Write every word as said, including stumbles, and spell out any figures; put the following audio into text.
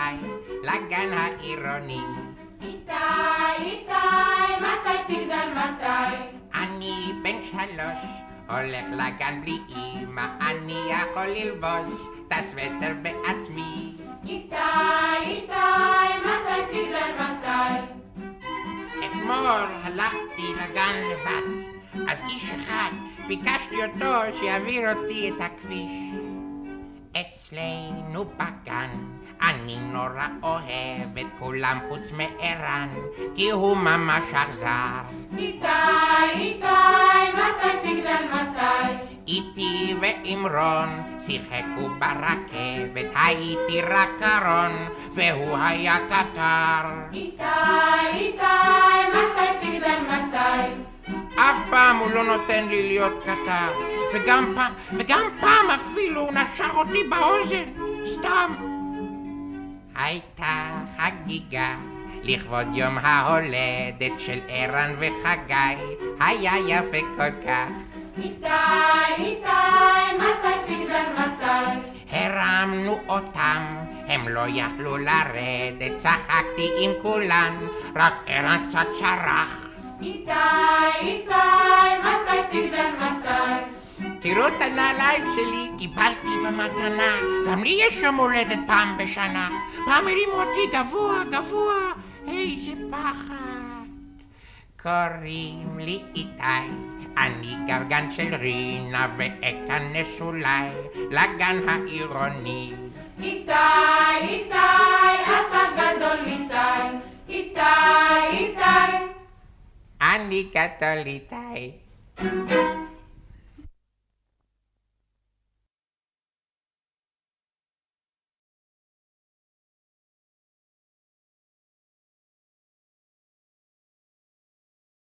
איתי, לגן העירוני. איתי, איתי, מתי תגדל מתי? אני בן שלוש, הולך לגן בלי אמא, אני יכול ללבוש את הסווטר בעצמי. איתי, איתי, מתי תגדל מתי? אתמול הלכתי לגן לבד, אז איש אחד ביקשתי אותו שיעביר אותי את הכביש. אצלנו בגן אני נורא אוהב את כולם חוץ מערן, כי הוא ממש אכזר. איתי, איתי, מתי תגדל מתי? איתי ועם רון שיחקו ברכבת, הייתי רק קרון והוא היה קטר. איתי, איתי, מתי תגדל מתי? אף פעם הוא לא נותן לי להיות קטר, וגם פעם, וגם פעם אפילו הוא נשך אותי באוזן, סתם. הייתה חגיגה לכבוד יום ההולדת של ערן וחגי, היה יפה כל כך. איתי, איתי, מתי תגדל מתי? הרמנו אותם, הם לא יכלו לרדת, צחקתי עם כולן, רק ערן קצת צרח. איתי, איתי, מתי תגדל מתי? תראו את הנעליים שלי, קיבלתי במתנה, גם לי יש יום הולדת פעם בשנה. פעם הרימו אותי גבוה גבוה, איזה פחד. קוראים לי איתי, אני גרגן של רינה, ואכנס אולי לגן העירוני. איתי, איתי, אתה גדול איתי. איתי, איתי, אני גדול איתי.